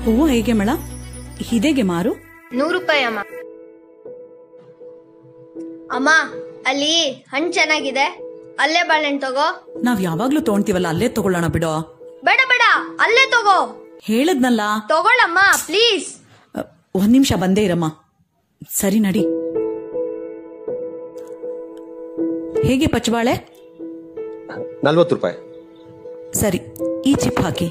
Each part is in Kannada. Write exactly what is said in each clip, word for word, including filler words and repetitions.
ಹೂವು ಹೇಗೆ ಮೇಳ? ಹಿದೆಗೆ ಮಾರು ನೂರು ರೂಪಾಯಿ ಅಮ್ಮ. ಅಮ್ಮ ಅಲ್ಲಿ ಹಣ್ಣು ಚೆನ್ನಾಗಿದೆ, ಅಲ್ಲೇ ಬಾಳೆಹಣ್ಣು ತಗೋ. ನಾವ್ ಯಾವಾಗ್ಲೂ ತಗೊಂತೀವಲ್ಲ, ಅಲ್ಲೇ ತಗೊಳ್ಳೋಣ ಬಿಡೋ. ಬೇಡ ಬೇಡ, ಅಲ್ಲೇ ತಗೋ. ಹೇಳದ್ನಲ್ಲ, ತಗೊಳ್ಳಮ್ಮ ಪ್ಲೀಸ್. ಒಂದ್ ನಿಮಿಷ ಬಂದೇ ಇರಮ್ಮ. ಸರಿ ನಡಿ. ಹೇಗೆ ಪಚ್ಚಬಾಳೆ? ನಲ್ವತ್ತು ರೂಪಾಯಿ. ಸರಿ, ಈ ಚಿಪ್ ಹಾಕಿ.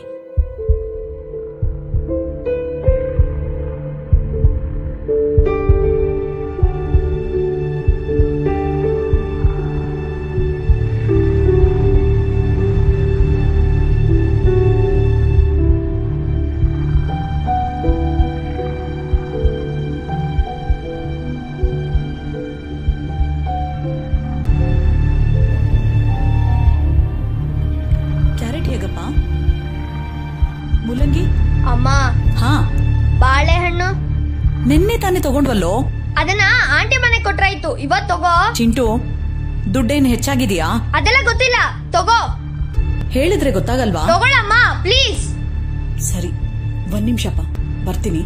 ಮುಲ್ಲಂಗಿ ಅಮ್ಮ. ಹಾ, ಬಾಳೆಹಣ್ಣು ನಿನ್ನೆ ತಾನೇ ತಗೊಂಡ್ವಲ್ಲೋ. ಅದನ್ನ ಆಂಟಿ ಮನೆ ಕೊಟ್ರಾಯ್ತು, ಇವತ್ ತಗೋ. ಚಿಂಟು, ದುಡ್ಡೇನು ಹೆಚ್ಚಾಗಿದೆಯಾ? ಅದೆಲ್ಲ ಗೊತ್ತಿಲ್ಲ, ತಗೋ. ಹೇಳಿದ್ರೆ ಗೊತ್ತಾಗಲ್ವಾ? ತಗೊಳ್ಳಮ್ಮ ಪ್ಲೀಸ್. ಸರಿ, ಒಂದ್ ನಿಮಿಷಪ್ಪ, ಬರ್ತೀನಿ.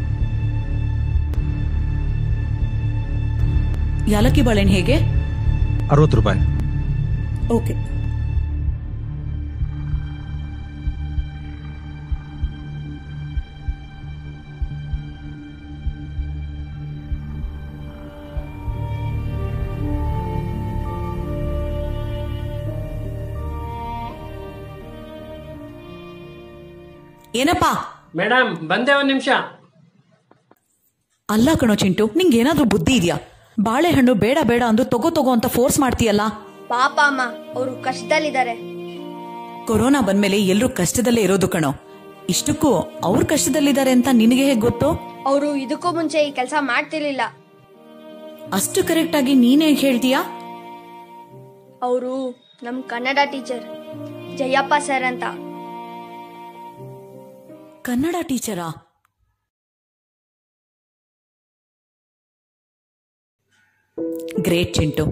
ಯಾಲಕ್ಕಿ ಬಾಳೆಹಣ್ಣು ಹೇಗೆ? ಅರವತ್ತು ರೂಪಾಯಿ. ಓಕೆ. ಏನಪ್ಪಾ? ಮೇಡಮ್ ಬಂದೆ, ಒಂದ್ ನಿಮಿಷ. ಅಲ್ಲ ಕಣೋ ಚಿಂಟು, ನಿಂಗೆ ಏನಾದ್ರೂ ಬುದ್ಧಿ ಇದೆಯಾ? ಬಾಳೆಹಣ್ಣು ಬೇಡ ಬೇಡ ಅಂದು ತಗೋ ತಗೋ ಅಂತ ಫೋರ್ಸ್ ಮಾಡ್ತೀಯಲ್ಲ. ಪಾಪ ಅಮ್ಮ, ಅವರು ಕಷ್ಟದಲ್ಲಿದ್ದಾರೆ. ಕೊರೋನಾ ಬಂದ್ಮೇಲೆ ಎಲ್ರೂ ಕಷ್ಟದಲ್ಲೇ ಇರೋದು ಕಣೋ. ಇಷ್ಟಕ್ಕೂ ಅವ್ರು ಕಷ್ಟದಲ್ಲಿದ್ದಾರೆ ಅಂತ ನಿನಗೆ ಹೇಗ್ ಗೊತ್ತು? ಅವರು ಇದಕ್ಕೂ ಮುಂಚೆ ಈ ಕೆಲಸ ಮಾಡ್ತಿರ್ಲಿಲ್ಲ. ಅಷ್ಟು ಕರೆಕ್ಟ್ ಆಗಿ ನೀನ್ ಹೇಗ್ ಹೇಳ್ತೀಯಾ? ಅವರು ನಮ್ ಕನ್ನಡ ಟೀಚರ್ ಜಯಪ್ಪ ಸರ್ ಅಂತ. ಕನ್ನಡ ಟೀಚರಾ? ಗ್ರೇಟ್ ಚಿಂಟು.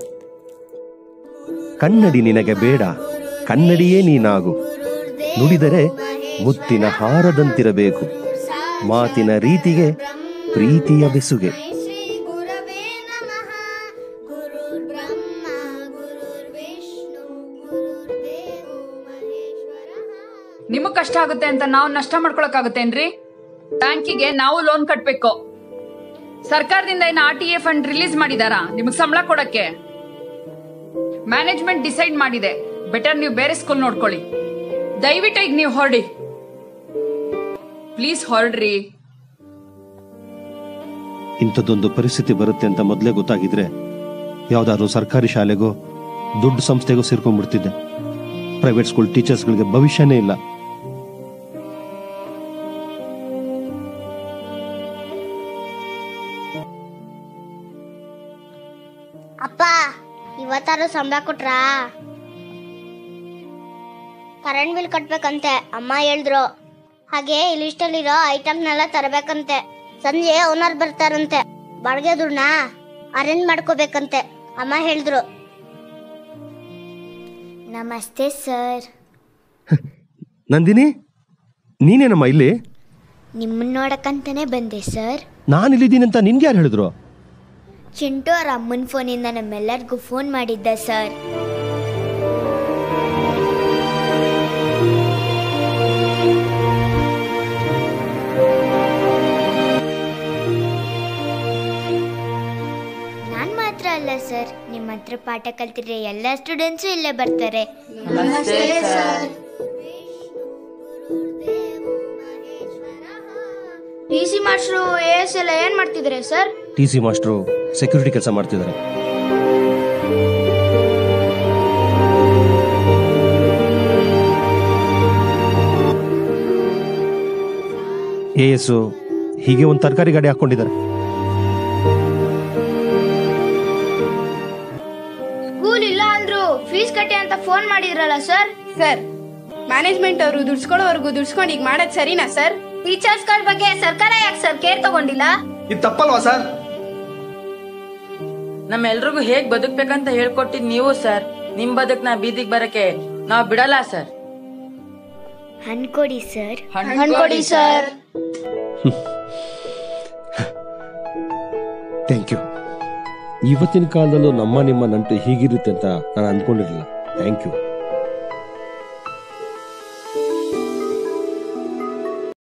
ಕನ್ನಡಿ ನಿನಗೆ ಬೇಡ, ಕನ್ನಡಿಯೇ ನೀನಾಗು. ನುಡಿದರೆ ಮುತ್ತಿನ ಹಾರದಂತಿರಬೇಕು, ಮಾತಿನ ರೀತಿಗೆ ಪ್ರೀತಿಯ ಬೆಸುಗೆ. ನಿಮಗ್ ಕಷ್ಟ ಆಗುತ್ತೆ ಅಂತ ನಾವು ನಷ್ಟ ಮಾಡ್ಕೊಳಕ್ಕಾಗುತ್ತೇನ್ರಿ? ಬ್ಯಾಂಕಿಗೆ ನಾವು ಲೋನ್ ಕಟ್ಬೇಕು. ಸರ್ಕಾರದಿಂದ ಏನು R T A fund release ಮಾಡಿದಾರಾ ನಿಮಗ್ ಸಂಬಳ ಕೊಡಕ್ಕೆ? ಮ್ಯಾನೇಜ್ಮೆಂಟ್ ಡಿಸೈಡ್ ಮಾಡಿದೆ, ಬೆಟರ್ ನೀವು ಬೇರೆ ಸ್ಕೂಲ್ ನೋಡ್ಕೊಳ್ಳಿ. ದಯವಿಟ್ಟು ಈಗ ನೀವು ಹೊರಡಿ ಪ್ಲೀಸ್, ಹೊರಡ್ರಿ. ಇಂಥದ್ದೊಂದು ಪರಿಸ್ಥಿತಿ ಬರುತ್ತೆ ಅಂತ ಮೊದಲೇ ಗೊತ್ತಾಗಿದ್ರೆ ಯಾವ್ದಾದ್ರು ಸರ್ಕಾರಿ ಶಾಲೆಗೋ ದೊಡ್ಡ ಸಂಸ್ಥೆಗೋ ಸೇರ್ಕೊಂಡ್ಬಿಡ್ತಿದ್ದೆ. ಪ್ರೈವೇಟ್ ಸ್ಕೂಲ್ ಟೀಚರ್ಸ್ಗಳಿಗೆ ಭವಿಷ್ಯನೇ ಇಲ್ಲ. ಅಪ್ಪ, ಇವತ್ತಾರು ಸಂಬಳ ಕೊಟ್ರಾ? ಕರೆಂಟ್ ಬಿಲ್ ಕಟ್ಬೇಕಂತೆ ಅಮ್ಮ ಹೇಳಿದ್ರು. ಹಾಗೆ ಈ ಲಿಸ್ಟಲ್ಲಿರೋ ಐಟಮ್ನೆಲ್ಲ ತರಬೇಕಂತೆ. ಸಂಜೆ ಓನರ್ ಬರ್ತಾರಂತೆ, ಬಾಡಿಗೆ ದುಡ್ಡನ್ನ ಅರೇಂಜ್ ಮಾಡ್ಕೋಬೇಕಂತೆ ಅಮ್ಮ ಹೇಳಿದ್ರು. ನಮಸ್ತೆ ಸರ್. ನಂದಿನಿ, ನೀನೇನಮ್ಮ ಇಲ್ಲಿ? ನಿಮ್ಮನ್ನ ನೋಡಕ್ಕಂತಾನೆ ಬಂದೆ ಸರ್. ನಾನು ಇಲ್ಲಿದ್ದೀನಿ ಅಂತ ನಿನ್ಗೆ ಯಾರು ಹೇಳಿದ್ರು? ಚಿಂಟು ಅವ್ರ ಅಮ್ಮನ ಫೋನಿಂದ ನಮ್ಮೆಲ್ಲರಿಗೂ ಫೋನ್ ಮಾಡಿದ್ದ ಸರ್. ನಾನ್ ಮಾತ್ರ ಅಲ್ಲ ಸರ್, ನಿಮ್ಮ ಹತ್ರ ಪಾಠ ಕಲ್ತಿದ್ರೆ ಎಲ್ಲ ಸ್ಟೂಡೆಂಟ್ಸು ಇಲ್ಲೇ ಬರ್ತಾರೆ. T C master A S ಎಲ್ಲ ಏನ್ ಮಾಡ್ತಿದ್ರೆ sir? T C master security ಕೆಲಸ ಮಾಡ್ತಿದ್ದಾರೆ. ಎ ಎಸ್ ಹೀಗೆ ಒಂದು ತರಕಾರಿ ಗಾಡಿ ಹಾಕೊಂಡಿದ್ದಾರೆ. ಸ್ಕೂಲ್ ಇಲ್ಲ ಅಂದ್ರು ಫೀಸ್ ಕಟ್ಟಿ ಅಂತ ಫೋನ್ ಮಾಡಿದ್ರಲ್ಲ ಸರ್? ಸರ್, ಮ್ಯಾನೇಜ್ಮೆಂಟ್ ಅವರು ದುಡ್ಸ್ಕೊಳ್ಳೋವರೆಗೂ ದುಡ್ಸ್ಕೊಂಡು ಈಗ ಮಾಡೋದ್ ಸರಿನಾ ಸರ್? ಟೀಚರ್ಸ್ ಗಳ ಬಗ್ಗೆ ಸರ್ಕಾರ ಯಾಕೆ ಸರ್ ಕೇರ್ ತಗೊಂಡಿಲ್ಲ? ಇದು ತಪ್ಪಲ್ವಾ ಸರ್? ನಮ್ಮೆಲ್ರಿಗೂ ಹೇಗ್ ಬದುಕ್ಬೇಕಂತ ಹೇಳ್ಕೊಟ್ಟಿದ್ ನೀವು ಸರ್. ನಿಮ್ ಬದುಕ್ ನಾ ಬೀದಿಗೆ ಬರಕ್ಕೆ ನಾವ್ ಬಿಡಲ್ಲ ಸರ್. ಅನ್ಕೊಡಿ ಸರ್. ಅನ್ಕೊಡಿ ಸರ್. Thank you. ಇವತ್ತಿನ ಕಾಲದಲ್ಲೂ ನಮ್ಮ ನಿಮ್ಮ ನಂಟು ಹೀಗಿರುತ್ತೆ ಅಂತ ನಾನು ಅಂದ್ಕೊಂಡಿರಲಿಲ್ಲ. Thank you.